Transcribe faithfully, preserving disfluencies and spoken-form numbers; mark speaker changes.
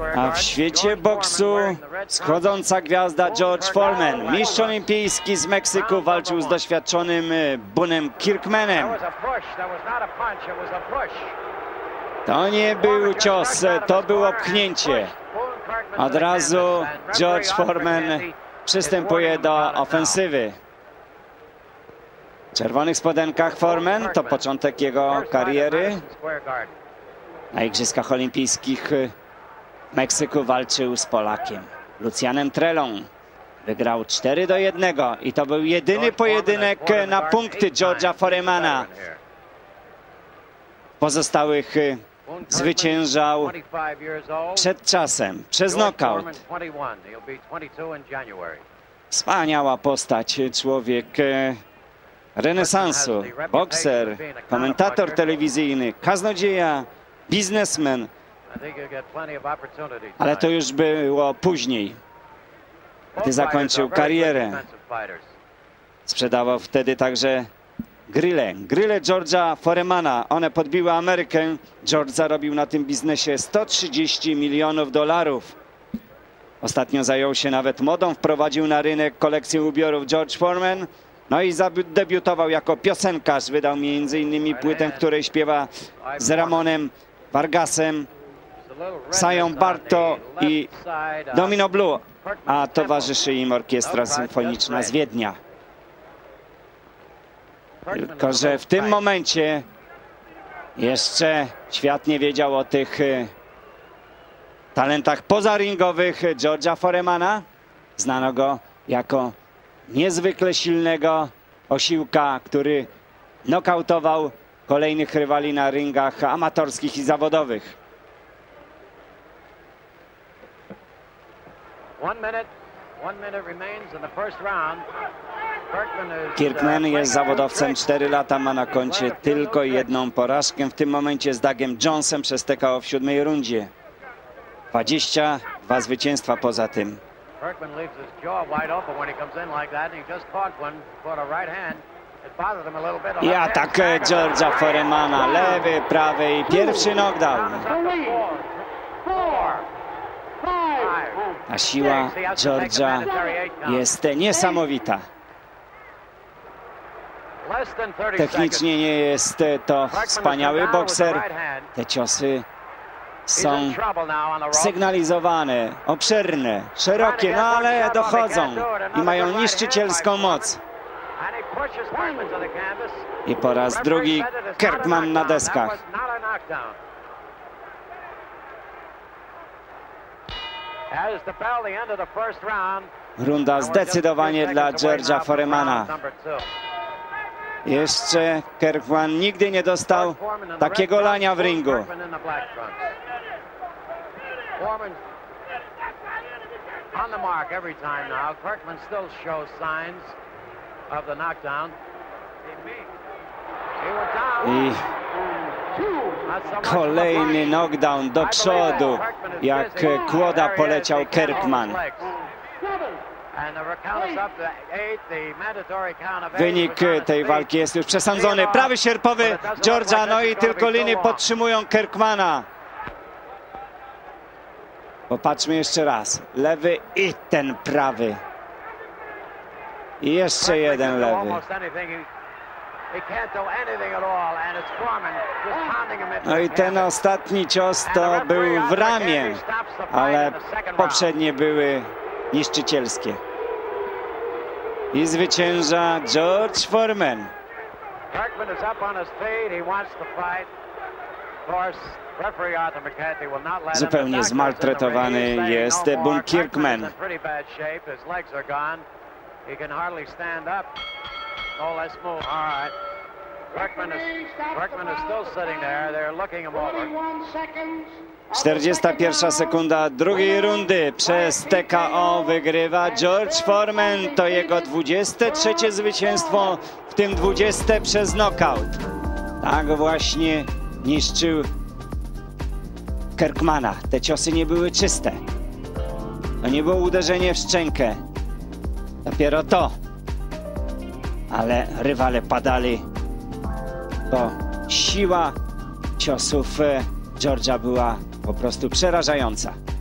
Speaker 1: A w świecie boksu schodząca gwiazda George Foreman, mistrz olimpijski z Meksyku, walczył z doświadczonym Boonem Kirkmanem. To nie był cios, to było pchnięcie. Od razu George Foreman przystępuje do ofensywy. W czerwonych spodenkach Foreman to początek jego kariery. Na Igrzyskach Olimpijskich w Meksyku walczył z Polakiem Lucianem Trelą. Wygrał cztery do jednego i to był jedyny pojedynek na punkty George'a Foremana. Pozostałych zwyciężał przed czasem, przez knockout. Wspaniała postać, człowiek renesansu, bokser, komentator telewizyjny, kaznodzieja, biznesmen. Ale to już było później, gdy zakończył karierę. Sprzedawał wtedy także grille, grille George'a Foremana. One podbiły Amerykę. George zarobił na tym biznesie sto trzydzieści milionów dolarów. Ostatnio zajął się nawet modą, wprowadził na rynek kolekcję ubiorów George Foreman. No i zadebiutował jako piosenkarz. Wydał między innymi płytę, w której śpiewa z Ramonem Vargasem, Sają Barto i Domino Blue, a towarzyszy im orkiestra symfoniczna z Wiednia. Tylko że w tym momencie jeszcze świat nie wiedział o tych talentach pozaringowych George'a Foremana. Znano go jako niezwykle silnego osiłka, który nokautował kolejnych rywali na ringach amatorskich i zawodowych. Kirkman jest zawodowcem, cztery lata, ma na koncie tylko jedną porażkę. W tym momencie z Dougiem Jonesem przez T K O w siódmej rundzie. dwadzieścia dwa zwycięstwa poza tym. I atak George'a Foremana, lewy, prawy i pierwszy knockdown. A siła George'a jest niesamowita. Technicznie nie jest to wspaniały bokser. Te ciosy są sygnalizowane, obszerne, szerokie, no ale dochodzą i mają niszczycielską moc. I po raz drugi Kirkman na deskach. Runda zdecydowanie dla George'a Foremana. Jeszcze Kirkman nigdy nie dostał takiego lania w ringu. I kolejny knockdown do przodu, jak kłoda poleciał Kirkman. Wynik tej walki jest już przesądzony. Prawy sierpowy George'a, no i tylko liny podtrzymują Kirkmana. Popatrzmy jeszcze raz. Lewy i ten prawy. I jeszcze jeden lewy. No i ten ostatni cios to był w ramię, ale poprzednie były niszczycielskie. I zwycięża George Foreman. Zupełnie zmaltretowany jest Boone Kirkman. czterdziesta pierwsza sekunda drugiej rundy. Przez T K O wygrywa George Foreman. To jego dwudzieste trzecie zwycięstwo, w tym dwudzieste przez knockout. Tak właśnie niszczył Kirkmana. Te ciosy nie były czyste. To nie było uderzenie w szczękę. Dopiero to. Ale rywale padali. To siła ciosów George'a była po prostu przerażająca.